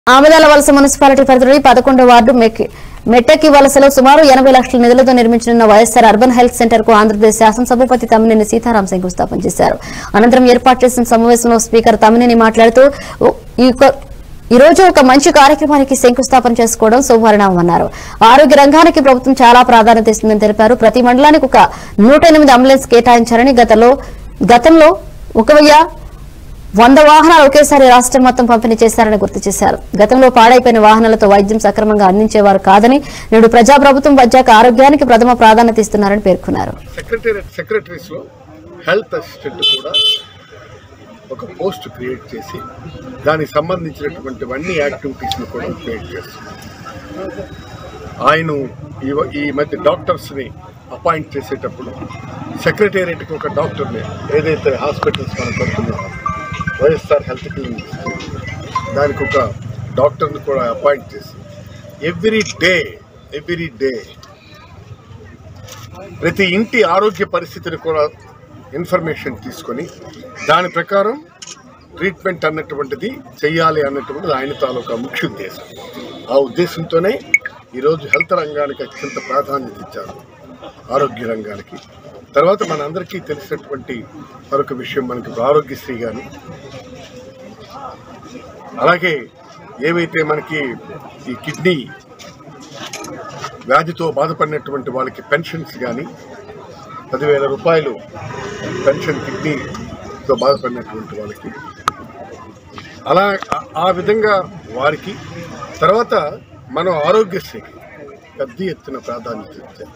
లవలస municipality పరిధిలోని 11వ ward మెట్టకి వలసలో సుమారు 80 లక్షల నిధులతో నిర్మించనున్న వైఎస్ఆర్ అర్బన్ హెల్త్ సెంటర్ కు ఆంధ్రప్రదేశ్ శాసనసభాపతి తమ్మినేని సీతారాం శంకుస్థాపన చేశారు. అనంతరం ఏర్పాటు చేసిన సమావేశంలో స్పీకర్ తమ్మినేని మాట్లాడుతూ ఈ రోజు ఒక మంచి కార్యక్రమానికి శంకుస్థాపన చేసుకోవడం శుభపరిణామన్నారు. ఆరోగ్య రంగానికి ప్రభుత్వం చాలా ప్రాధాన్యత ఇస్తుందని తెలిపారు. ప్రతి మండలానికి ఒక 108 అంబులెన్స్ కేటాయించారని గతంలో 100 వాహనాలు ఒకేసారి రాష్ట్రం మొత్తం పంపిణీ చేశారని గుర్తు చేశారు. గతంలో పాడైపోయిన వాహనాలతో వైద్యం సక్రమంగా అందించేవారు కాదని నేడు ప్రజాప్రభుత్వం వచ్చాక ఆరోగ్యానికి ప్రథమ ప్రాధాన్యత ఇస్తున్నారని పేర్కొన్నారు. ఒక పోస్ట్ క్రియేట్ చేసి దానికి సంబంధించినటువంటి అన్ని యాక్టివిటీస్ ని కూడా క్రియేట్ చేస్తున్నారు. ఆయన ఈ మధ్య డాక్టర్స్ని అపాయింట్ చేసేటప్పుడు సెక్రటేరియట్కి ఒక డాక్టర్ని ఏదైతే హాస్పిటల్స్ మనం కడుతున్నామో వైఎస్ఆర్ హెల్త్ క్లినిక్ దానికి ఒక డాక్టర్ని కూడా అపాయింట్ చేసి ఎవ్రీ డే ప్రతి ఇంటి ఆరోగ్య పరిస్థితిని కూడా ఇన్ఫర్మేషన్ తీసుకొని దాని ప్రకారం ట్రీట్మెంట్ అన్నటువంటిది చెయ్యాలి అన్నటువంటిది ఆయన తాలూకా ముఖ్య ఉద్దేశం. ఆ ఉద్దేశంతోనే ఈరోజు హెల్త్ రంగానికి అత్యంత ప్రాధాన్యత ఇచ్చారు, ఆరోగ్య రంగానికి. తర్వాత మనందరికీ తెలిసినటువంటి మరొక విషయం, మనకి ఆరోగ్యశ్రీ కానీ అలాగే ఏవైతే మనకి ఈ కిడ్నీ వ్యాధితో బాధపడినటువంటి వాళ్ళకి పెన్షన్స్ కానీ 10,000 రూపాయలు పెన్షన్, కిడ్నీతో బాధపడినటువంటి వాళ్ళకి అలా ఆ విధంగా వారికి. తర్వాత మనం ఆరోగ్యశ్రీకి పెద్ద ఎత్తున ప్రాధాన్యత ఇచ్చాం.